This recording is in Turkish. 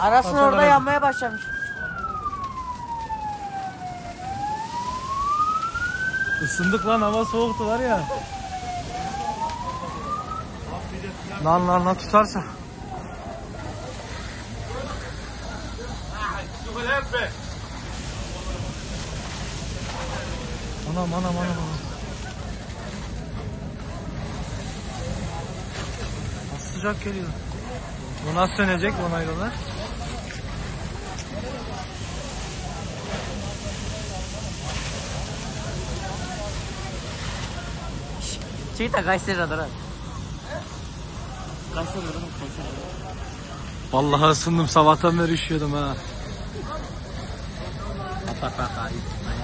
Arasın orada yanmaya başlamış. Isındık lan, hava soğuktu var ya. Lan tutarsa. Anam. Nasıl sıcak geliyor. Bu nasıl sönecek bu naylonlar? Çekil Kayseri radara. Kayseri radara. Vallahi ısındım, sabahtan beri üşüyordum ha. Bak.